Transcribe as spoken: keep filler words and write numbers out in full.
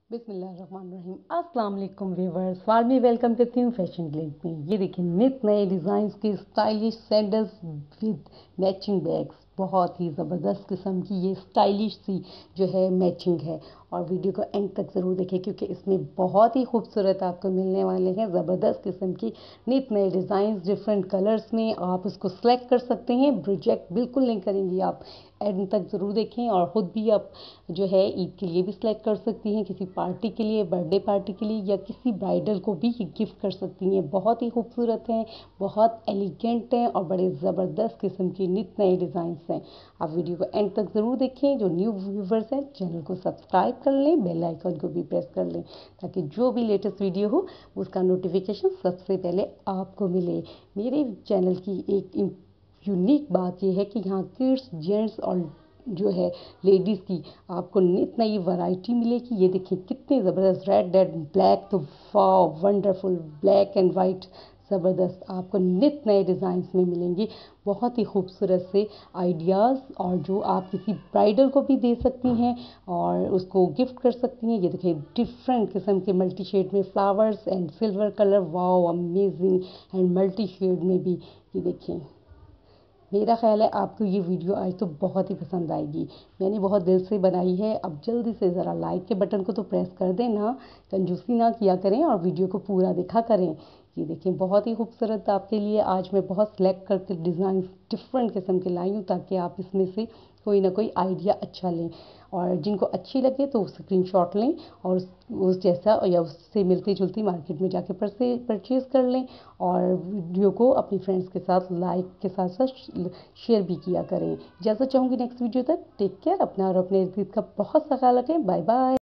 बिस्मिल्लाहिर्रहमानिर्रहीम। अस्सलाम वालेकुम व्यूवर्स, वार्मली वेलकम करती हूँ फैशन ग्लिम्स में। ये देखिए नित नए डिज़ाइन के stylish sandals with matching bags, बहुत ही ज़बरदस्त किस्म की ये स्टाइलिश सी जो है मैचिंग है। और वीडियो को एंड तक ज़रूर देखें क्योंकि इसमें बहुत ही खूबसूरत आपको मिलने वाले हैं ज़बरदस्त किस्म की नित नए डिज़ाइन डिफरेंट कलर्स में। आप इसको सेलेक्ट कर सकते हैं, रिजेक्ट बिल्कुल नहीं करेंगी आप। एंड तक ज़रूर देखें और ख़ुद भी आप जो है ईद के लिए भी सिलेक्ट कर सकती हैं, किसी पार्टी के लिए, बर्थडे पार्टी के लिए, या किसी ब्राइडल को भी गिफ्ट कर सकती हैं। बहुत ही खूबसूरत हैं, बहुत एलिगेंट हैं और बड़े ज़बरदस्त किस्म की नित नए डिज़ाइंस हैं। आप वीडियो को एंड तक ज़रूर देखें। जो न्यू व्यूवर्स हैं चैनल को सब्सक्राइब कर लें, बेल आइकन को भी प्रेस कर लें ताकि जो भी लेटेस्ट वीडियो हो उसका नोटिफिकेशन सबसे पहले आपको मिले। मेरे चैनल की एक यूनिक बात यह है कि यहाँ किड्स, जेंट्स और जो है लेडीज़ की आपको नित नई वैरायटी मिलेगी। ये देखिए कितने ज़बरदस्त रेड एंड ब्लैक, तो wow wonderful, black and white ज़बरदस्त आपको नित नए डिज़ाइंस में मिलेंगे। बहुत ही खूबसूरत से आइडियाज़ और जो आप किसी ब्राइडल को भी दे सकती हैं और उसको गिफ्ट कर सकती हैं। ये देखिए डिफरेंट किस्म के मल्टी शेड में flowers and silver colour, wow amazing, and multi shade में भी। ये देखिए मेरा ख़्याल है आपको ये वीडियो आज तो बहुत ही पसंद आएगी। मैंने बहुत दिल से बनाई है। अब जल्दी से ज़रा लाइक के बटन को तो प्रेस कर दें ना, कंजूसी ना किया करें और वीडियो को पूरा देखा करें। ये देखें बहुत ही खूबसूरत आपके लिए आज मैं बहुत सेलेक्ट करके डिज़ाइन डिफरेंट किस्म के लाई हूँ ताकि आप इसमें से कोई ना कोई आइडिया अच्छा लें और जिनको अच्छी लगे तो स्क्रीनशॉट लें और उस, उस जैसा या उससे मिलती जुलती मार्केट में जाके परसे परचेज़ कर लें और वीडियो को अपनी फ्रेंड्स के साथ लाइक के साथ साथ शेयर भी किया करें। इजाज़त चाहूँगी नेक्स्ट वीडियो तक। टेक केयर, अपना और अपने इर्द गिर्द का बहुत सा ख्याल रखें। Bye bye.